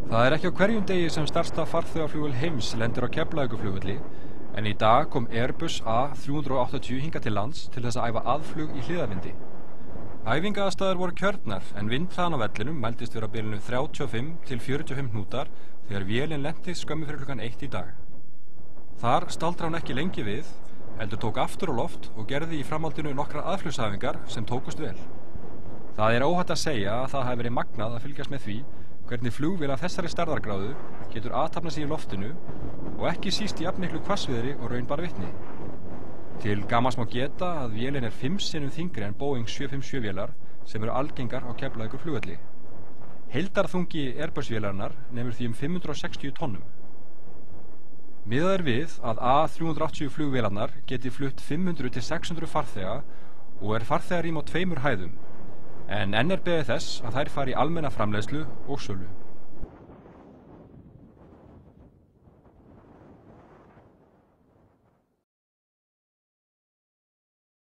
Það ekki á hverjum degi sem stærsta farþegaflugvél heims lendir á Keflavíkurflugvelli, en í dag kom Airbus A380 hingað til lands til þess að æfa aðflug í hliðarvindi. Æfingaaðstæður voru kjörnar en vindhraðan á vellinum mældist vera á bilinu 35 til 45 hnútar þegar vélin lenti skömmu fyrir klukkan 1 í dag. Þar staldra hún ekki lengi við, heldur tók aftur á loft og gerði í framhaldinu nokkrar aðflugsæfingar sem tókust vel. Það óhætt að segja að það hafi verið magnað að fylgjast með því hvernig flugvél af þessari stærðargráðu getur athafnað sig í loftinu og ekki síst í jafnmiklu hvassviðri og raun bar vitni. Til gamans má geta að vélin 5 sinnum þyngri en Boeing 757 vélar sem eru algengar á Keflavíkurflugvelli. Heildarþungi Airbus-vélarinnar nemur því 560 tonnum. Miðað við að A380 flugvélarnar geti flutt 500 til 600 farþega og farþegarím á 2 hæðum, en enn beðið þess að þær fari í almenna framleiðslu og sölu.